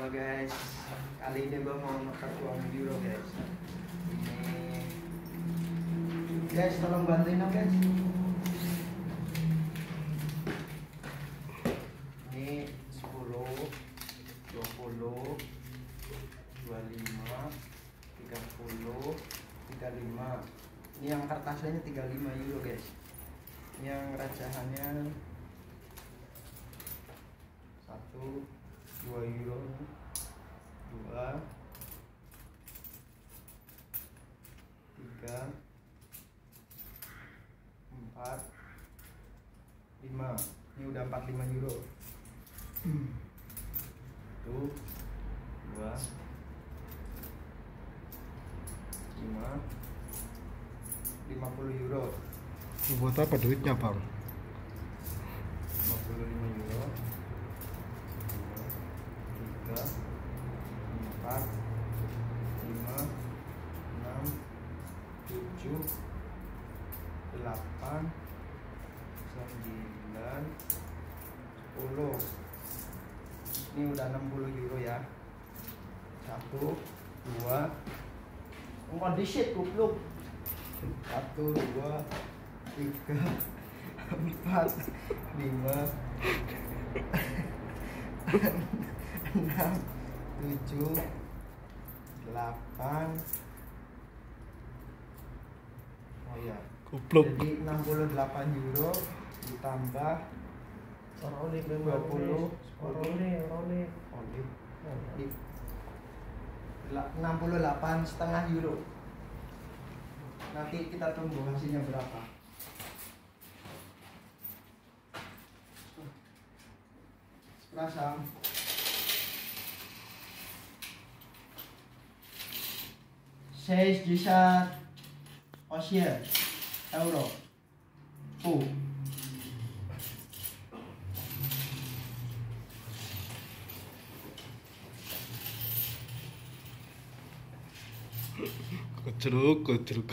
Halo guys, kali ini gue mau nuker uang euro guys. Ini guys, tolong bantuin dong guys. Ini 10, 20, 25, 30, 35. Ini yang kertasnya 35 euro guys. Yang rajahannya 1, 2 euro, 2, 3, 4, 5. Ini udah 45 euro. 1, 2, 5, 50 euro. Buat apa duitnya, Bang? 55 euro. 3, 4, 5, 6, 7, 8, 9, 10. Ini udah 60 euro ya. 1, 2. Enggak di shit goblok. 1, 2, 3, 4, 5, 6, 7, 8. Oh ya. Goblok. Jadi 68 euro ditambah 20, 68 setengah euro. Nanti kita tunggu hasilnya berapa. Sepasang. Seis juta euro. Kecruk.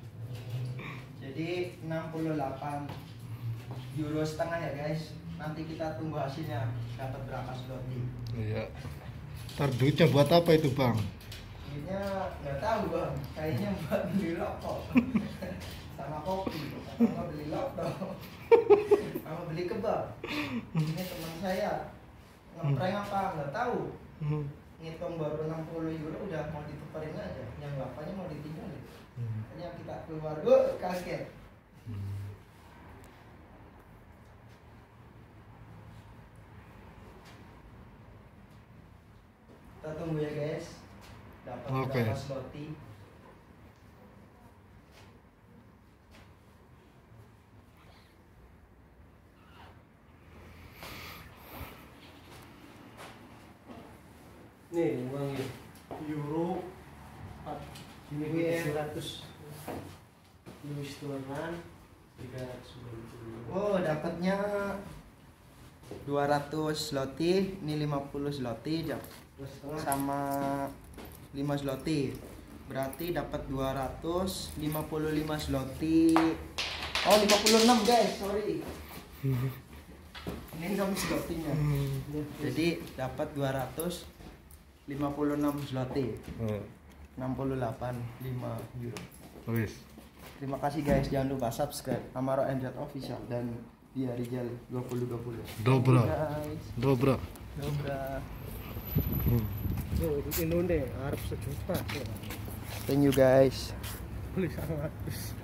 Jadi 68 euro setengah ya guys. Nanti kita tunggu hasilnya dapat berapa slotty. Iya. Ntar duitnya buat apa itu, Bang? Duitnya nggak tahu bang. Kayaknya buat beli rokok sama kopi. Sama beli lontong. Sama beli kebab. Ini teman saya ngeprank apa nggak tahu. Ngitung baru 60 euro udah mau ditukerin aja. Yang bapaknya mau ditinggalin. Hanya kita keluar, kaget. Kita tunggu ya guys. Dapat berapa slotty. Nih uangnya euro 4.700 US dollar 390. Oh, dapatnya 200 slotty, ini 50 slotty sama 5 slotty. Berarti dapat 255 slotty. Oh, 56 guys, sorry. Ini 6 slotty-nya. Jadi dapat 256 slotty. 68,5 euro. Wis. Terima kasih guys, jangan lupa subscribe Amaro Android Official dan dia Rijal 2020. Dobra. Guys. Dobra. Yo, ini deh, harus sejuta. Thank you guys. Beli 100.